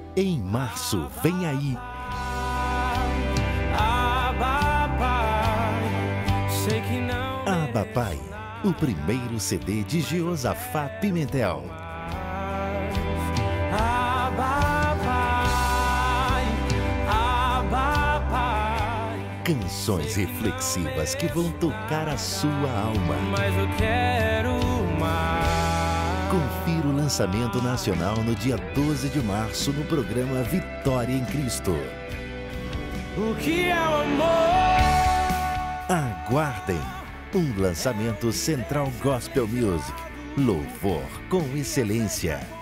Em março, vem aí. Abba Pai, o primeiro CD de Jeosafá Pimentel. Canções reflexivas que vão tocar a sua alma. Mas eu quero mais. Confira o lançamento nacional no dia 12 de março no programa Vitória em Cristo. O que é o amor? Aguardem um lançamento Central Gospel Music. Louvor com excelência.